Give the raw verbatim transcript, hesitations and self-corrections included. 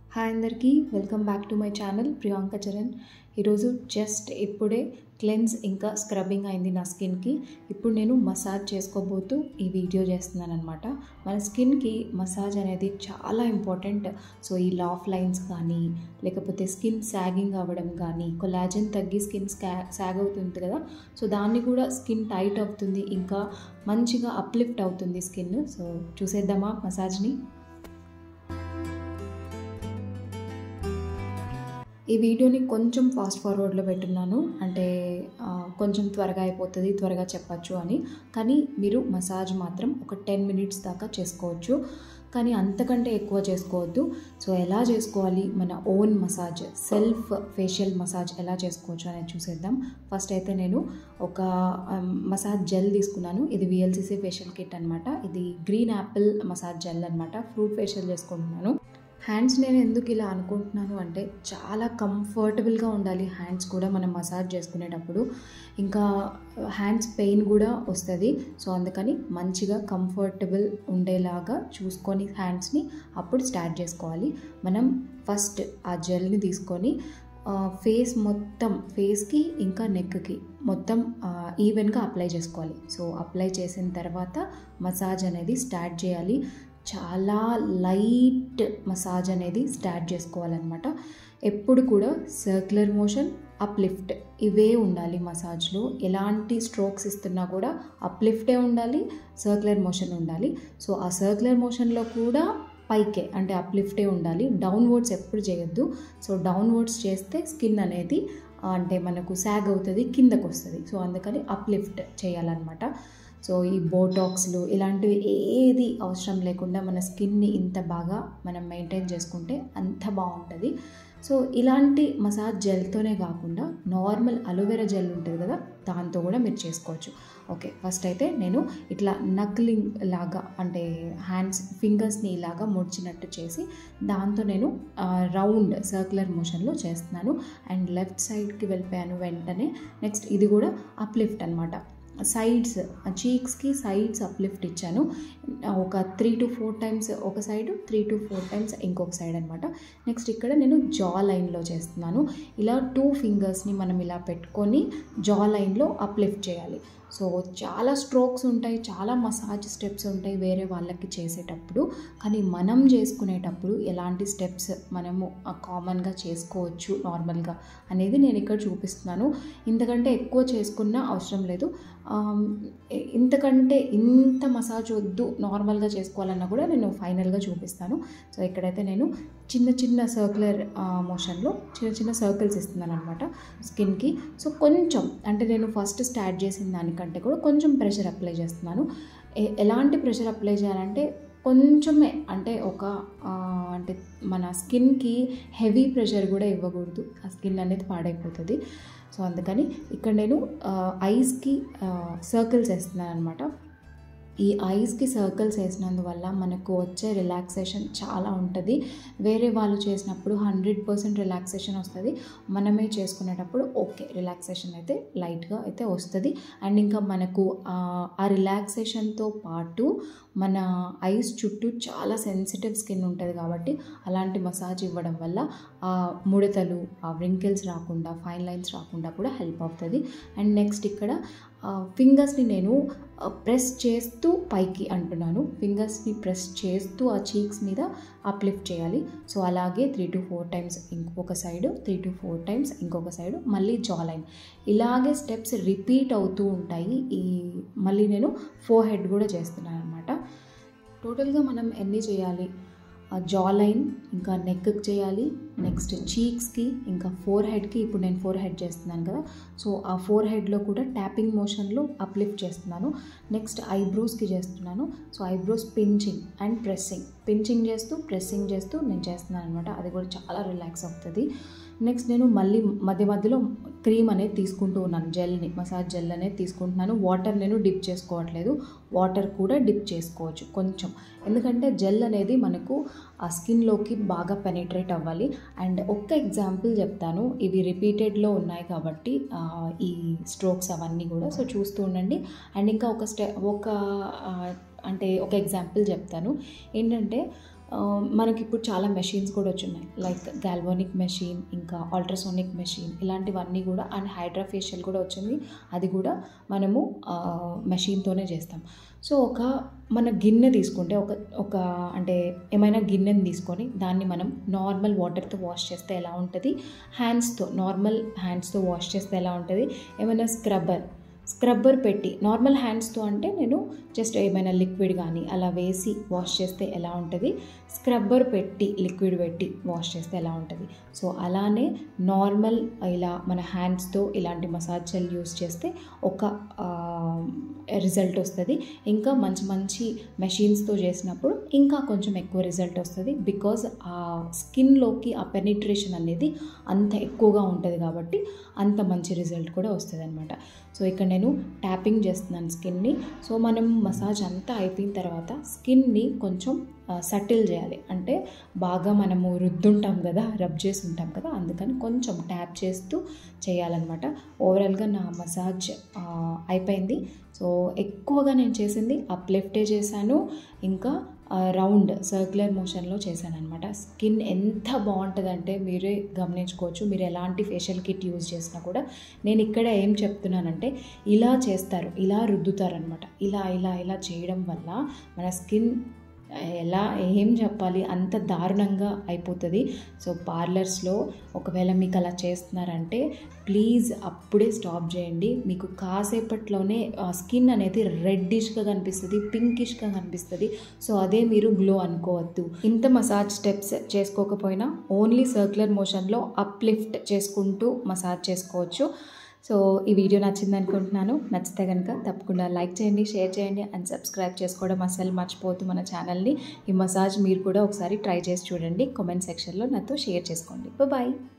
Hi అందరికీ, welcome back to my channel Priyanka Charan. ఈరోజు just ఇప్పుడే క్లెన్స్ ఇంకా స్క్రబ్బింగ్ అయింది నా స్కిన్కి. ఇప్పుడు నేను మసాజ్ చేసుకోబోతూ ఈ వీడియో చేస్తున్నాను అనమాట. మన స్కిన్కి మసాజ్ అనేది చాలా ఇంపార్టెంట్. సో ఈ లాఫ్ లైన్స్ కానీ, లేకపోతే స్కిన్ సాగింగ్ అవ్వడం కానీ, కొలాజన్ తగ్గి స్కిన్ స్కా సాగ్ అవుతుంది కదా, సో దాన్ని కూడా స్కిన్ టైట్ అవుతుంది, ఇంకా మంచిగా అప్లిఫ్ట్ అవుతుంది స్కిన్. సో చూసేద్దామా మసాజ్ని. ఈ వీడియోని కొంచెం ఫాస్ట్ ఫార్వర్డ్లో పెట్టున్నాను, అంటే కొంచెం త్వరగా అయిపోతుంది, త్వరగా చెప్పచ్చు అని. కానీ మీరు మసాజ్ మాత్రం ఒక టెన్ మినిట్స్ దాకా చేసుకోవచ్చు, కానీ అంతకంటే ఎక్కువ చేసుకోవద్దు. సో ఎలా చేసుకోవాలి, మన own massage, self facial massage ఎలా చేసుకోవచ్చు అనేది చూసేద్దాం. ఫస్ట్ అయితే నేను ఒక మసాజ్ జెల్ తీసుకున్నాను. ఇది విఎల్సిసి ఫేషియల్ కిట్ అనమాట. ఇది గ్రీన్ యాపిల్ మసాజ్ జెల్ అనమాట. ఫ్రూట్ ఫేషియల్ చేసుకుంటున్నాను. హ్యాండ్స్ నేను ఎందుకు ఇలా అనుకుంటున్నాను అంటే, చాలా కంఫర్టబుల్గా ఉండాలి హ్యాండ్స్ కూడా మనం మసాజ్ చేసుకునేటప్పుడు. ఇంకా హ్యాండ్స్ పెయిన్ కూడా వస్తుంది. సో అందుకని మంచిగా కంఫర్టబుల్ ఉండేలాగా చూసుకొని హ్యాండ్స్ని అప్పుడు స్టార్ట్ చేసుకోవాలి. మనం ఫస్ట్ ఆ జెల్ని తీసుకొని ఫేస్ మొత్తం, ఫేస్కి ఇంకా నెక్కి మొత్తం ఈవెన్గా అప్లై చేసుకోవాలి. సో అప్లై చేసిన తర్వాత మసాజ్ అనేది స్టార్ట్ చేయాలి. చాలా లైట్ మసాజ్ అనేది స్టార్ట్ చేసుకోవాలన్నమాట. ఎప్పుడు కూడా సర్క్యులర్ మోషన్, అప్లిఫ్ట్ ఇవే ఉండాలి మసాజ్లో. ఎలాంటి స్ట్రోక్స్ ఇస్తున్నా కూడా అప్లిఫ్టే ఉండాలి, సర్క్యులర్ మోషన్ ఉండాలి. సో ఆ సర్క్యులర్ మోషన్లో కూడా పైకే అంటే అప్లిఫ్టే ఉండాలి. డౌన్వర్డ్స్ ఎప్పుడు చేయొద్దు. సో డౌన్వర్డ్స్ చేస్తే స్కిన్ అనేది అంటే మనకు సాగ్ అవుతుంది, కిందకు వస్తుంది. సో అందుకని అప్లిఫ్ట్ చేయాలన్నమాట. సో ఈ బోటాక్స్లు ఇలాంటివి ఏది అవసరం లేకుండా మన స్కిన్ని ఇంత బాగా మనం మెయింటైన్ చేసుకుంటే అంత బాగుంటుంది. సో ఇలాంటి మసాజ్ జెల్తోనే కాకుండా నార్మల్ అలోవెరా జెల్ ఉంటుంది కదా, దాంతో కూడా మీరు చేసుకోవచ్చు. ఓకే, ఫస్ట్ అయితే నేను ఇట్లా నక్లింగ్ లాగా, అంటే హ్యాండ్స్ ఫింగర్స్ని ఇలాగా ముడిచినట్టు చేసి దాంతో నేను రౌండ్ సర్క్యులర్ మోషన్లో చేస్తున్నాను. అండ్ లెఫ్ట్ సైడ్కి వెళ్ళిపోయాను వెంటనే. నెక్స్ట్ ఇది కూడా అప్లిఫ్ట్ అనమాట. సైడ్స్, చీక్స్కి సైడ్స్ అప్లిఫ్ట్ ఇచ్చాను. ఒక త్రీ టు ఫోర్ టైమ్స్ ఒక side, three to four times ఇంకొక సైడ్ అనమాట. నెక్స్ట్ ఇక్కడ నేను జా లైన్లో చేస్తున్నాను. ఇలా టూ ఫింగర్స్ని మనం ఇలా పెట్టుకొని జా లైన్లో అప్లిఫ్ట్ చేయాలి. సో చాలా స్ట్రోక్స్ ఉంటాయి, చాలా మసాజ్ స్టెప్స్ ఉంటాయి వేరే వాళ్ళకి చేసేటప్పుడు. కానీ మనం చేసుకునేటప్పుడు ఎలాంటి స్టెప్స్ మనము కామన్గా చేసుకోవచ్చు నార్మల్గా అనేది నేను ఇక్కడ చూపిస్తున్నాను. ఇంతకంటే ఎక్కువ చేసుకున్న అవసరం లేదు. ఇంతకంటే ఇంత మసాజ్ వద్దు, నార్మల్గా చేసుకోవాలన్నా కూడా నేను ఫైనల్గా చూపిస్తాను. సో ఇక్కడైతే నేను చిన్న చిన్న సర్క్యులర్ మోషన్లో చిన్న చిన్న సర్కిల్స్ ఇస్తున్నాను అనమాట స్కిన్కి. సో కొంచెం అంటే నేను ఫస్ట్ స్టార్ట్ చేసిన దానికంటే కూడా కొంచెం ప్రెషర్ అప్లై చేస్తున్నాను. ఎలాంటి ప్రెషర్ అప్లై చేయాలంటే కొంచెమే, అంటే ఒక అంటే మన స్కిన్కి హెవీ ప్రెషర్ కూడా ఇవ్వకూడదు, ఆ స్కిన్ అనేది పాడైపోతుంది. సో అందుకని ఇక్కడ నేను ఐస్కి సర్కిల్స్ వేస్తున్నాను అనమాట. ఈ ఐస్కి సర్కిల్స్ వేసినందువల్ల మనకు వచ్చే రిలాక్సేషన్ చాలా ఉంటుంది. వేరే వాళ్ళు చేసినప్పుడు హండ్రెడ్ పర్సెంట్ రిలాక్సేషన్ వస్తుంది. మనమే చేసుకునేటప్పుడు ఓకే రిలాక్సేషన్ అయితే లైట్గా అయితే వస్తుంది. అండ్ ఇంకా మనకు ఆ రిలాక్సేషన్తో పాటు మన ఐస్ చుట్టూ చాలా సెన్సిటివ్ స్కిన్ ఉంటుంది కాబట్టి అలాంటి మసాజ్ ఇవ్వడం వల్ల ఆ ముడతలు, ఆ వ్రింకిల్స్ రాకుండా, ఫైన్ లైన్స్ రాకుండా కూడా హెల్ప్ అవుతుంది. అండ్ నెక్స్ట్ ఇక్కడ ఫింగర్స్ని నేను ప్రెస్ చేస్తూ పైకి అంటున్నాను. ఫింగర్స్ని ప్రెస్ చేస్తూ ఆ చీక్స్ మీద అప్లిఫ్ట్ చేయాలి. సో అలాగే త్రీ టు ఫోర్ టైమ్స్ ఇంకొక side, three to four times ఇంకొక సైడ్, మళ్ళీ జా లైన్, ఇలాగే స్టెప్స్ రిపీట్ అవుతూ ఉంటాయి. ఈ మళ్ళీ నేను ఫోర్ హెడ్ కూడా చేస్తున్నాను అనమాట. టోటల్గా మనం ఎన్ని చేయాలి, జా లైన్ ఇంకా నెక్కి చేయాలి, నెక్స్ట్ చీక్స్కి, ఇంకా ఫోర్ హెడ్కి. ఇప్పుడు నేను ఫోర్ హెడ్ చేస్తున్నాను కదా, సో ఆ ఫోర్ హెడ్లో కూడా ట్యాపింగ్ మోషన్లో అప్లిఫ్ట్ చేస్తున్నాను. నెక్స్ట్ ఐబ్రోస్కి చేస్తున్నాను. So eyebrows pinching and pressing, pinching చేస్తూ ప్రెస్సింగ్ చేస్తూ నేను చేస్తున్నాను అనమాట. అది కూడా చాలా రిలాక్స్ అవుతుంది. నెక్స్ట్ నేను మళ్ళీ మధ్య మధ్యలో క్రీమ్ అనేది తీసుకుంటూ ఉన్నాను, జెల్ని, మసాజ్ జెల్ అనేది తీసుకుంటున్నాను. వాటర్ నేను డిప్ చేసుకోవట్లేదు, వాటర్ కూడా డిప్ చేసుకోవచ్చు కొంచెం, ఎందుకంటే జెల్ అనేది మనకు ఆ స్కిన్లోకి బాగా పెనిట్రేట్ అవ్వాలి. అండ్ ఒక్క ఎగ్జాంపుల్ చెప్తాను, ఇవి రిపీటెడ్లో ఉన్నాయి కాబట్టి ఈ స్ట్రోక్స్ అవన్నీ కూడా, సో చూస్తూ ఉండండి. అండ్ ఇంకా ఒక స్టె ఒక అంటే ఒక ఎగ్జాంపుల్ చెప్తాను ఏంటంటే, మనకి ఇప్పుడు చాలా మెషిన్స్ కూడా వచ్చున్నాయి, లైక్ గాల్వానిక్ మెషిన్, ఇంకా అల్ట్రాసోనిక్ మెషిన్, ఇలాంటివన్నీ కూడా, అండ్ హైడ్రా ఫేషియల్ కూడా వచ్చింది. అది కూడా మనము మెషిన్తోనే చేస్తాం. సో ఒక మన గిన్నె తీసుకుంటే ఒక ఒక అంటే ఏమైనా గిన్నెని తీసుకొని దాన్ని మనం నార్మల్ వాటర్తో వాష్ చేస్తే ఎలా ఉంటుంది, హ్యాండ్స్తో నార్మల్ హ్యాండ్స్తో వాష్ చేస్తే ఎలా ఉంటుంది, ఏమైనా స్క్రబ్బర్ స్క్రబ్బర్ పెట్టి నార్మల్ హ్యాండ్స్తో అంటే నేను జస్ట్ ఏమైనా లిక్విడ్ కానీ అలా వేసి వాష్ చేస్తే ఎలా ఉంటుంది, స్క్రబ్బర్ పెట్టి లిక్విడ్ పెట్టి వాష్ చేస్తే ఎలా ఉంటుంది. సో అలానే నార్మల్ ఇలా మన హ్యాండ్స్తో ఇలాంటి మసాజ్ జెల్ యూస్ చేస్తే ఒక రిజల్ట్ వస్తుంది. ఇంకా మంచి మంచి మెషిన్స్తో చేసినప్పుడు ఇంకా కొంచెం ఎక్కువ రిజల్ట్ వస్తుంది. బికాజ్ ఆ స్కిన్లోకి ఆ పెనిట్రేషన్ అనేది అంత ఎక్కువగా ఉంటుంది కాబట్టి అంత మంచి రిజల్ట్ కూడా వస్తుంది అనమాట. సో ఇక్కడ నేను ట్యాపింగ్ చేస్తున్నాను స్కిన్ని. సో మనం మసాజ్ అంతా అయిపోయిన తర్వాత స్కిన్ని కొంచెం సటిల్ చేయాలి, అంటే బాగా మనము రుద్దుంటాం కదా, రబ్ చేసి ఉంటాం కదా, అందుకని కొంచెం ట్యాప్ చేస్తూ చేయాలన్నమాట. ఓవరాల్గా నా మసాజ్ అయిపోయింది. సో ఎక్కువగా నేను చేసింది అప్లిఫ్టే చేశాను, ఇంకా రౌండ్ సర్క్యులర్ మోషన్లో చేశాను అనమాట. స్కిన్ ఎంత బాగుంటుందంటే మీరే గమనించుకోవచ్చు. మీరు ఎలాంటి ఫేషియల్ కిట్ యూజ్ చేసినా కూడా నేను ఇక్కడ ఏం చెప్తున్నానంటే ఇలా చేస్తారు, ఇలా రుద్దుతారనమాట. ఇలా ఇలా ఇలా చేయడం వల్ల మన స్కిన్ ఎలా ఏం చెప్పాలి అంత దారుణంగా అయిపోతుంది. సో పార్లర్స్లో ఒకవేళ మీకు అలా చేస్తున్నారంటే ప్లీజ్ అప్పుడే స్టాప్ చేయండి. మీకు కాసేపట్లోనే స్కిన్ అనేది రెడ్డిష్గా కనిపిస్తుంది, పింకిష్గా కనిపిస్తుంది. సో అదే మీరు గ్లో అనుకోవద్దు. ఇంత మసాజ్ స్టెప్స్ చేసుకోకపోయినా ఓన్లీ సర్క్యులర్ మోషన్లో అప్లిఫ్ట్ చేసుకుంటూ మసాజ్ చేసుకోవచ్చు. సో ఈ వీడియో నచ్చింది అనుకుంటున్నాను. నచ్చితే కనుక తప్పకుండా లైక్ చేయండి, షేర్ చేయండి అండ్ సబ్స్క్రైబ్ చేసుకోవడం అస్సలు మర్చిపోతూ మన ఛానల్ని. ఈ మసాజ్ మీరు కూడా ఒకసారి ట్రై చేసి చూడండి. కామెంట్ సెక్షన్లో నాతో షేర్ చేసుకోండి. బాయ్.